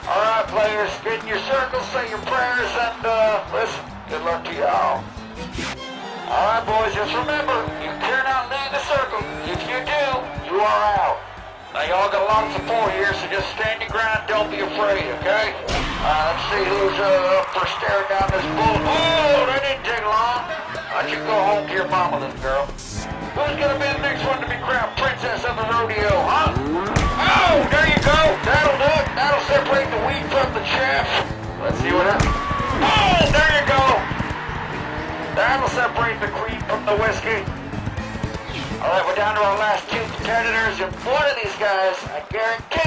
Alright, players, get in your circles, say your prayers, and listen, good luck to y'all. Alright, boys, just remember, you cannot leave the circle. If you do, you are out. Now, y'all got a lot of support here, so just stand your ground, don't be afraid, okay? Let's see who's up for staring down this bull. Oh, that didn't take long. Why don't you go home to your mama, little girl? Who's gonna be the next one to be crowned princess of the rodeo, huh? Oh, there you go. That'll do it. That'll separate the wheat from the chaff. Let's see what happens. Oh, there you go. That'll separate the cream from the whiskey. All right, we're down to our last two competitors, and one of these guys, I guarantee